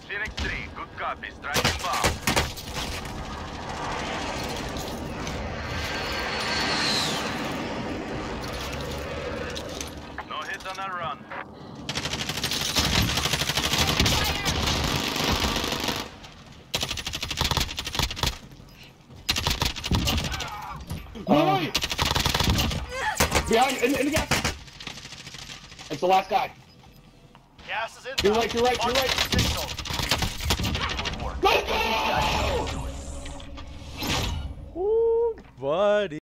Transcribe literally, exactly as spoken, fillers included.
Phoenix three, good copy. Striking bomb. No hit on that run. Uh, Behind, in, in the gas. It's the last guy. Gas is in. You're right, you're right, you're right. Go, go! Ooh, buddy.